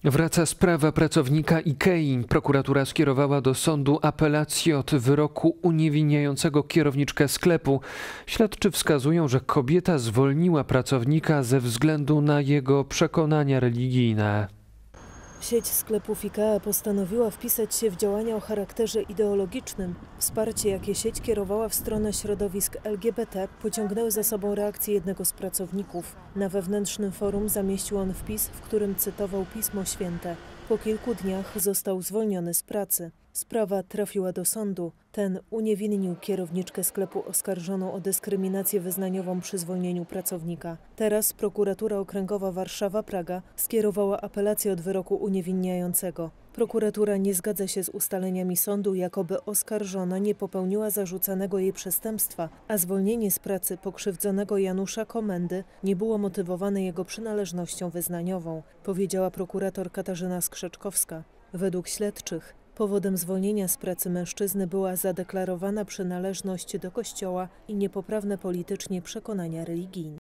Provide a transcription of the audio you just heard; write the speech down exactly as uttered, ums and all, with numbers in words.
Wraca sprawa pracownika Ikei. Prokuratura skierowała do sądu apelację od wyroku uniewinniającego kierowniczkę sklepu. Śledczy wskazują, że kobieta zwolniła pracownika ze względu na jego przekonania religijne. Sieć sklepów IKEA postanowiła wpisać się w działania o charakterze ideologicznym. Wsparcie, jakie sieć kierowała w stronę środowisk L G B T, pociągnęły za sobą reakcję jednego z pracowników. Na wewnętrznym forum zamieścił on wpis, w którym cytował Pismo Święte. Po kilku dniach został zwolniony z pracy. Sprawa trafiła do sądu. Ten uniewinnił kierowniczkę sklepu oskarżoną o dyskryminację wyznaniową przy zwolnieniu pracownika. Teraz prokuratura okręgowa Warszawa-Praga skierowała apelację od wyroku uniewinniającego. Prokuratura nie zgadza się z ustaleniami sądu, jakoby oskarżona nie popełniła zarzucanego jej przestępstwa, a zwolnienie z pracy pokrzywdzonego Janusza Komendy nie było motywowane jego przynależnością wyznaniową, powiedziała prokurator Katarzyna Skrzeczkowska. Według śledczych powodem zwolnienia z pracy mężczyzny była zadeklarowana przynależność do Kościoła i niepoprawne politycznie przekonania religijne.